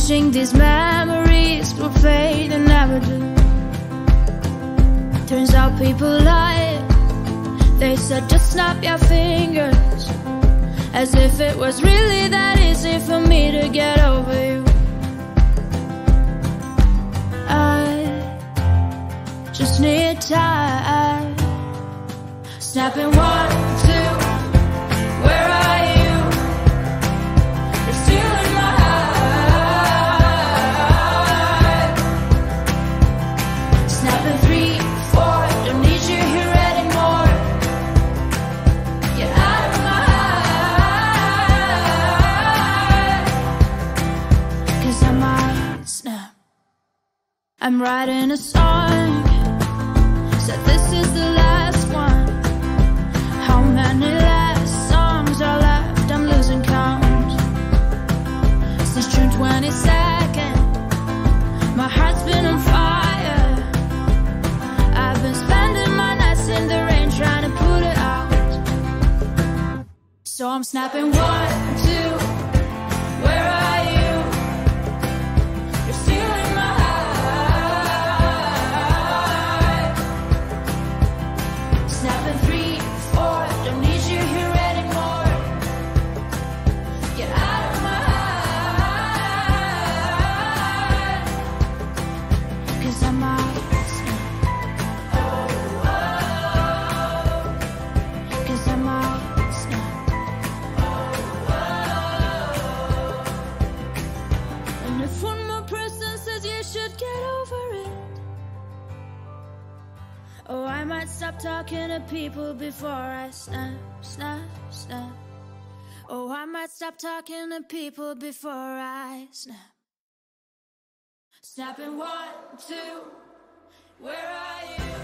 wishing these memories will fade and never do. Turns out people lie. They said just snap your fingers, as if it was really that easy for me to get over you. I just need time. Snapping 1, 2, where are you? You're still in my heart. Snapping 3, 4, don't need you here anymore. Get out of my heart, 'cause I might snap. I'm writing a song, said this is the last one. How many last songs are left? I'm losing count. Since June 22nd, my heart's been on fire. I've been spending my nights in the rain trying to put it out. So I'm snapping 1, 2, where are you? You're still in my heart. Snapping 3, 4, don't need you here anymore. Get out of my heart, 'cause I might snap. 'Cause I might snap. And if one more person says you should get over it, oh, I might stop talking to people before I snap, snap, snap. Oh, I might stop talking to people before I snap. Snapping 1, 2, where are you?